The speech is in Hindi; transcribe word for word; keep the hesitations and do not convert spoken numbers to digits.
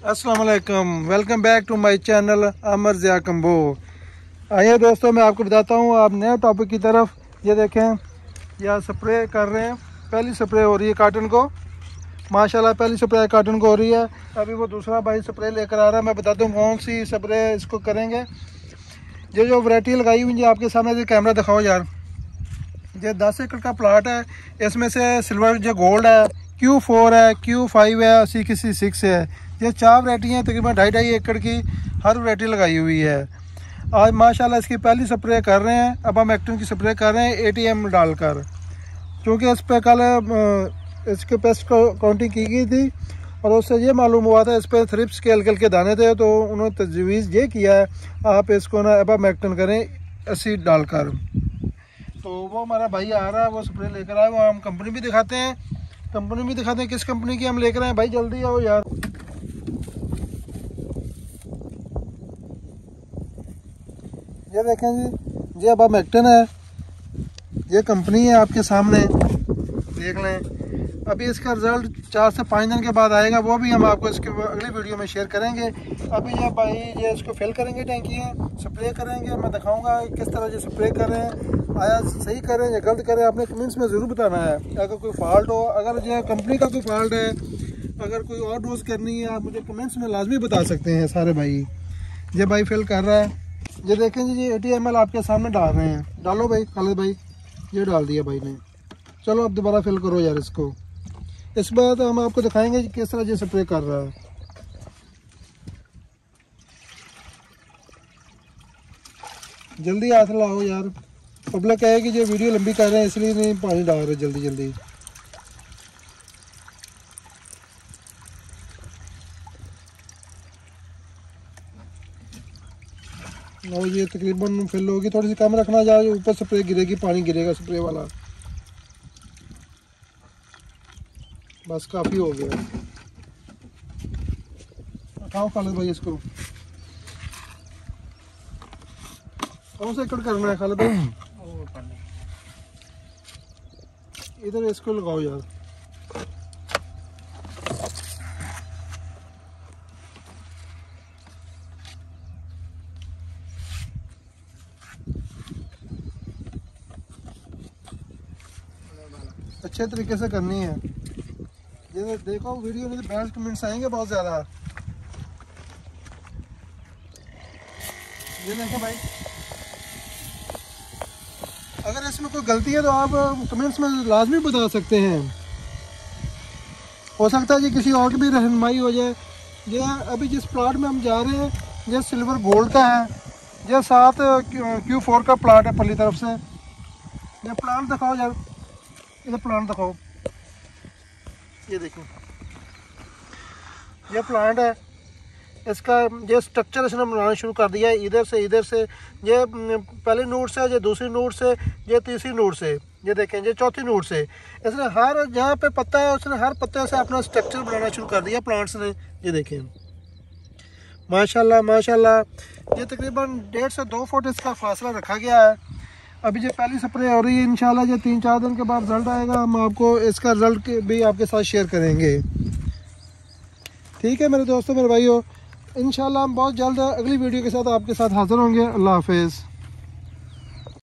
अस्सलाम वालेकुम, welcome back to my channel Amar Zia combo. आइए दोस्तों, मैं आपको बताता हूँ आप नए टॉपिक की तरफ। ये देखें, यह स्प्रे कर रहे हैं। पहली स्प्रे हो रही है काटन को, माशाल्लाह पहली स्प्रे काटन को हो रही है। अभी वो दूसरा भाई स्प्रे लेकर आ रहा है। मैं बताता हूँ कौन सी स्प्रे इसको करेंगे। ये जो वैरायटी लगाई हुई है आपके सामने, ये कैमरा दिखाओ यार। ये दस एकड़ का प्लाट है। इसमें से सिल्वर जो गोल्ड है, क्यू फोर है, क्यू फाइव है, सी की सी सिक्स है। ये चार वैरायटी हैं, तकरीबन ढाई ढाई एकड़ की हर वैरायटी लगाई हुई है। आज माशाल्लाह इसकी पहली स्प्रे कर रहे हैं। अब हम एक्टिन की स्प्रे कर रहे हैं ए टी एम डालकर, क्योंकि इस पर कल इसके पेस्ट काउंटिंग की गई थी और उससे ये मालूम हुआ था इस पर थ्रिप्स के हल्के हल्के दाने थे। तो उन्होंने तजवीज़ ये किया है आप इसको ना अब एक्टिन करें एसिड डालकर। तो वो हमारा भाई आ रहा है, वो स्प्रे लेकर आए। वो हम कंपनी भी दिखाते हैं, कंपनी भी दिखाते हैं किस कंपनी की हम लेकर आए। भाई जल्दी आओ यार। ये देखें जी, ये अब मैक्टन है, ये कंपनी है आपके सामने, देख लें। अभी इसका रिज़ल्ट चार से पाँच दिन के बाद आएगा, वो भी हम आपको इसके अगली वीडियो में शेयर करेंगे। अभी ये भाई ये इसको फिल करेंगे, टैंकी है, स्प्रे करेंगे। मैं दिखाऊंगा किस तरह से स्प्रे कर रहे हैं, आया सही करें या गलत करें। आपने कमेंट्स में ज़रूर बताना है अगर कोई फॉल्ट हो। अगर जो कंपनी का कोई फॉल्ट है, अगर कोई और डोज करनी है, आप मुझे कमेंट्स में लाजमी बता सकते हैं सारे भाई। ये भाई फिल कर रहा है। ये देखें जी, ये एटी एम एल आपके सामने डाल रहे हैं। डालो भाई खालिद भाई, ये डाल दिया भाई ने। चलो अब दोबारा फिल करो यार इसको। इस बार तो हम आपको दिखाएंगे कि किस तरह से स्प्रे कर रहा है। जल्दी हाथ लाओ यार। पब्लिक है कि जो वीडियो लंबी कर रहे हैं इसलिए नहीं पानी डाल रहे जल्दी जल्दी। और ये तकरीबन फिल होगी, थोड़ी सी कम रखना जाए, ऊपर स्प्रे गिरेगी, पानी गिरेगा स्प्रे वाला। बस काफ़ी हो गया। उठाओ खालिद भाई इसको। कौन सा एकड़ करना है खालिद भाई? इधर इसको लगाओ यार। अच्छे तरीके से करनी है। ये देखो वीडियो में बैड कमेंट्स आएंगे बहुत ज़्यादा। ये देखें भाई, अगर इसमें कोई गलती है तो आप कमेंट्स में लाजमी बता सकते हैं। हो सकता है कि किसी और की भी रहनुमाई हो जाए। ये अभी जिस प्लाट में हम जा रहे हैं, ये सिल्वर गोल्ड का है। ये साथ क्यू फोर का प्लाट है पल्ली तरफ से। ये प्लांट दिखाओ यार, इधर प्लांट दिखाओ। ये देखो, ये प्लांट है। इसका ये स्ट्रक्चर इसने बनाना शुरू कर दिया है। इधर से इधर से, ये पहली नोट से, ये दूसरी नोट से, ये तीसरी नोट से, ये देखें ये चौथी नोट से। इसने हर जहाँ पे पत्ता है उसने हर पत्ते से अपना स्ट्रक्चर बनाना शुरू कर दिया प्लांट्स ने। ये देखें माशाल्लाह माशाल्लाह। ये तकरीबन डेढ़ से दो फुट इसका फासला रखा गया है। अभी जो पहली स्प्रे हो रही है, इंशाल्लाह जो तीन चार दिन के बाद रिजल्ट आएगा, हम आपको इसका रिजल्ट भी आपके साथ शेयर करेंगे। ठीक है मेरे दोस्तों, मेरे भाइयों, इंशाल्लाह हम बहुत जल्द अगली वीडियो के साथ आपके साथ हाजिर होंगे। अल्लाह हाफिज़।